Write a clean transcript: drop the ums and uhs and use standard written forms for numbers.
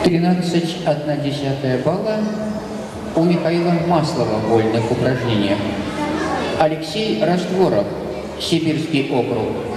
13,1 балла у Михаила Маслова в вольных упражнениях. Алексей Растворов, Сибирский округ.